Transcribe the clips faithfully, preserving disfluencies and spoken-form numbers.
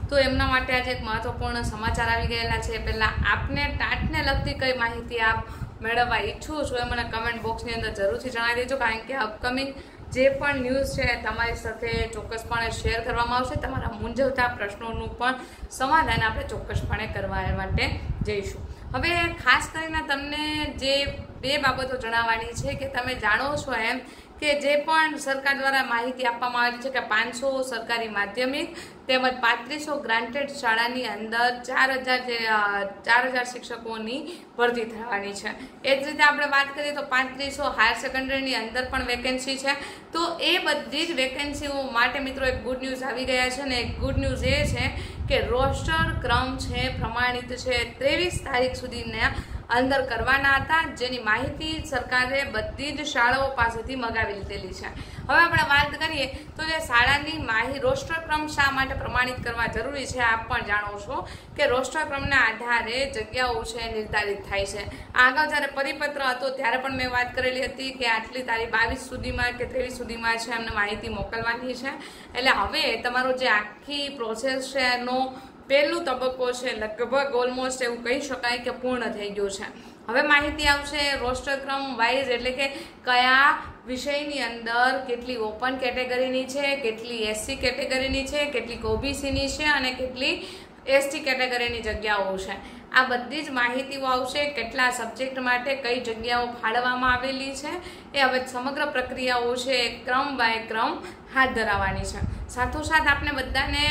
તો એમના માટે આજે એક મહત્વપૂર્ણ સમાચાર આવી ગયેલા છે। પહેલાં આપને ટાટને લગતી કઈ માહિતી આપ મેળવવા ઈચ્છો છો એ મને કમેન્ટ બોક્સની અંદર જરૂરથી જણાવી દેજો, કારણ કે અપકમિંગ જે પણ ન્યૂઝ છે તમારી સાથે ચોક્કસપણે શેર કરવામાં આવશે। તમારા મૂંઝવતા પ્રશ્નોનું પણ સમાધાન આપણે ચોક્કસપણે કરવા માટે જઈશું। હવે ખાસ કરીને તમને જે બે બાબતો જણાવવાની છે કે તમે જાણો છો એમ કે જે પણ સરકાર દ્વારા માહિતી આપવામાં આવેલી છે કે પાંચસો સરકારી માધ્યમિક તેમજ પાંત્રીસો ગ્રાન્ટેડ શાળાની અંદર ચાર હજાર જે ચાર હજાર શિક્ષકોની ભરતી થવાની છે। એ જ રીતે આપણે વાત કરીએ તો પાંત્રીસો હાયર સેકન્ડરીની અંદર પણ વેકેન્સી છે। તો એ બધી જ વેકેન્સીઓ માટે મિત્રો એક ગુડ ન્યૂઝ આવી ગયા છે, ને એક ગુડ ન્યૂઝ એ છે કે રોસ્ટર ક્રમ છે પ્રમાણિત છે ત્રેવીસ તારીખ સુધીના અંદર કરવાના હતા, જેની માહિતી સરકારે બધી જ શાળાઓ પાસેથી મગાવી લીધેલી છે। હવે આપણે વાત કરીએ તો જે શાળાની માહિતી રોસ્ટર ક્રમ શા માટે પ્રમાણિત કરવા જરૂરી છે આપ પણ જાણો છો કે રોસ્ટર ક્રમના આધારે જગ્યાઓ છે નિર્ધારિત થાય છે। આગળ જ્યારે પરિપત્ર હતો ત્યારે પણ મેં વાત કરેલી હતી કે આટલી તારીખ બાવીસ સુધીમાં કે ત્રેવીસ સુધીમાં છે એમને માહિતી મોકલવાની છે। એટલે હવે તમારો જે આખી પ્રોસેસ છે એનો પહેલું તબક્કો છે લગભગ ઓલમોસ્ટ એવું કહી શકાય કે પૂર્ણ થઈ ગયું છે। હવે માહિતી આવશે રોસ્ટર ક્રમ વાઇઝ, એટલે કે કયા વિષયની અંદર કેટલી ઓપન કેટેગરીની છે, કેટલી એસસી કેટેગરીની છે, કેટલી ઓબીસીની છે અને કેટલી એસટી કેટેગરીની જગ્યાઓ છે। આ બધી જ માહિતીઓ આવશે। કેટલા સબ્જેક્ટ માટે કઈ જગ્યાઓ ફાળવવામાં આવેલી છે એ હવે સમગ્ર પ્રક્રિયાઓ છે ક્રમ બાય ક્રમ હાથ ધરાવવાની છે। સાથોસાથ આપણે બધાને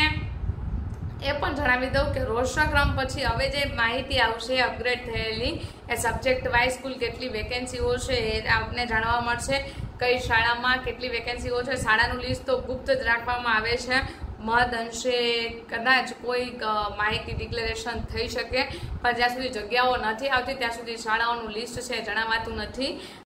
એ પણ જણાવી દઉં કે રોસ્ટર ક્રમ પછી હવે જે માહિતી આવશે અપગ્રેડ થયેલી એ સબ્જેક્ટ વાઇઝ કુલ કેટલી વેકેન્સીઓ છે એ આપને જાણવા મળશે। કઈ શાળામાં કેટલી વેકેન્સીઓ છે, શાળાનું લિસ્ટ તો ગુપ્ત જ રાખવામાં આવે છે। મહદ અંશે કદાચ કોઈ માહિતી ડિક્લેરેશન થઈ શકે, પણ જ્યાં સુધી જગ્યાઓ નથી આવતી ત્યાં સુધી શાળાઓનું લિસ્ટ છે જણાવાતું નથી।